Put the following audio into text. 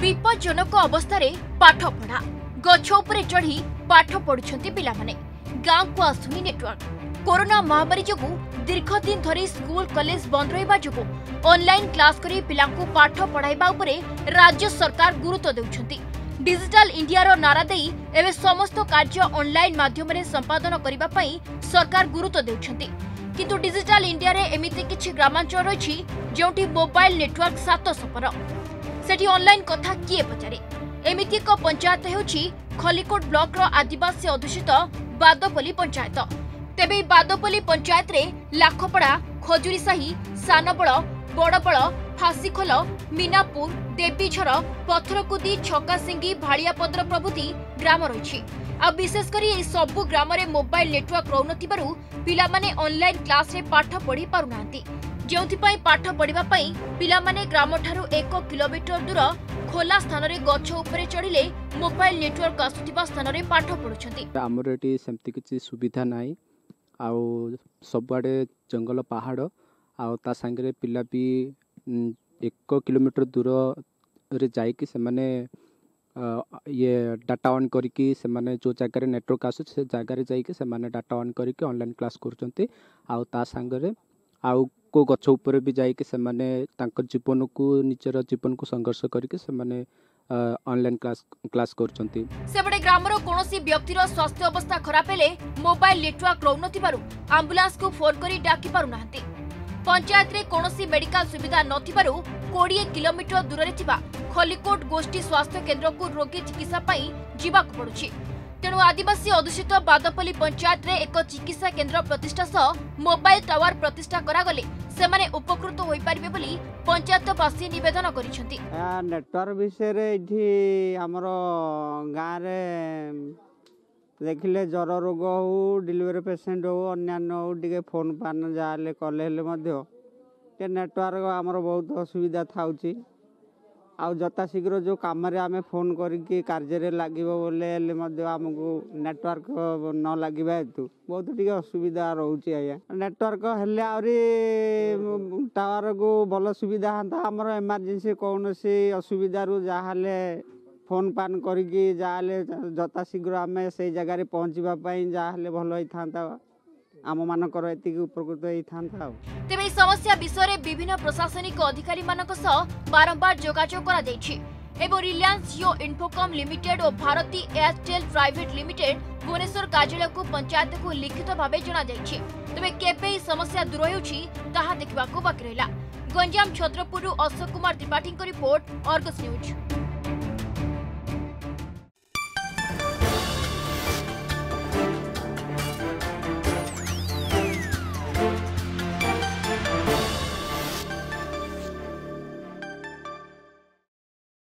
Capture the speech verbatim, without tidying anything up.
विपज्जनक अवस्था पाठ पढ़ा गछ उपरे चढ़ी पाठ पढ़ुछंती पिलामाने गाँव को आसुनी नेटवर्क कोरोना महामारी जोगु दीर्घ दिन धरी स्कूल कॉलेज बंद रहिबा जोगु ऑनलाइन क्लास करी पिलांकु पाठ पढ़ाइबा उपरे राज्य सरकार गुरुत्व देउछंती। डिजिटल इंडिया रो नारा देई एबे समस्त कार्य ऑनलाइन माध्यम रे संपादन करिबा पई सरकार गुरुत्व देउछंती। किंतु डिजिटल इंडिया रे एमिति किछि ग्रामांचल रहिछि जोंटी मोबाइल नेटवर्क सात सपर सेठी ऑनलाइन कथा किए पचारे। एमिति एक पंचायत हेउछि खलिकोट ब्लॉक रो आदिवासी अधुषित बादपल्ली पंचायत। तेबे बादपल्ली पंचायत रे लाखपड़ा खजुरीसाही सानबळ बड़बळ फासीखोल मीनापुर देवीझर पथरकुदी छकासिंगी भाड़ियापद्र प्रभृति ग्राम रही। आ विशेषकर यह सबु ग्राम रे मोबाइल नेटवर्क रहुनथिबारु पिलामाने ऑनलाइन क्लास रे पाठ पढ़ी पारुनांती। जेउथिपाई पाठ पढ़िबा पई पिलामाने ग्राम ठारू एक किलोमीटर दूर खोला स्थान रे गछ उपरे चढ़िले मोबाइल नेटवर्क आसुथिबा स्थान रे पाठ पढुछंती। हमर एटी सेमति किछि सुविधा नाही आउ सबआडे जंगल पहाड़ आउ ता संगे पिला भी एक किलोमीटर दूर रे जाइकी से माने ये डाटा ऑन करिकी से माने जो जगह नेटवर्क आसु से जगह जाइकी से माने डाटा ऑन करिकी ऑनलाइन क्लास करचंती। आउ ता संगे आउ को गछ ऊपर भी जाइकी से माने तांकर जीवन को निजर जीवन को संघर्ष करिकी से माने ऑनलाइन क्लास क्लास करचंती। सेबडे ग्रामर कोनोसी व्यक्तिर स्वास्थ्य अवस्था खराब हेले मोबाइल नेटवर्क रहुनथिबारु एम्बुलेंस को फोन करी डाकी पारु नाहंती। पंचायत रे कोनोसी मेडिकल सुविधा नथिबारु बीस किलोमीटर दूर रे थिबा खलिकोट गोष्ठी स्वास्थ्य केंद्र को रोगी चिकित्सा पाई जीवाक पड़ुछि। तेणु आदिवासी अधुषित बादपल्ली पंचायत रे एक चिकित्सा केंद्र प्रतिष्ठा सह मोबाइल टावर प्रतिष्ठा करागले सेमाने उपकृत होई परिबे बोली पंचायतवासी निवेदन करिसेंती। नेटवर्क विषय रे इठी हमरो गां रे देखिले जर रोग हो डिलीवरी पेशेंट हो अन्यान्य हो टिके फोन पान जाले कले हेले मध्य ते नेटवर्क हमरो बहुत असुविधा थाउची। आउ जता शीघ्र जो काम रे आमे फोन करिके कार्य रे लागिबो बोले हेले मध्य हमको नेटवर्क न लागिबा हेतु बहुत टिके असुविधा रहउची। आया नेटवर्क हेले आउरी टावर को भल सुविधा हंता हमरो इमरजेंसी कोनोसी असुविधा रु जाहाले फोन पान करिकी जाले जता शीघ्र आमे से जगह रे पहुंचीबा पई जाहाले भलो होई थांता आम मानकर एति उपकृत होई थांता। तेबे समस्या विषय रे विभिन्न प्रशासनिक अधिकारी मानक सह बारंबार जोगाजोग करा दैछि एवं रिलायंस जियो इन्फोकम लिमिटेड और भारती एयरटेल प्राइवेट लिमिटेड भुवनेश्वर कार्यालय को पंचायत को लिखित भावे जना दैछि। तेबे केबे समस्या दूर होउछि ताहा देखबाको बाकी रहला। गंजाम छत्रपुर अशोक कुमार त्रिपाठी को रिपोर्ट अर्गस न्यूज।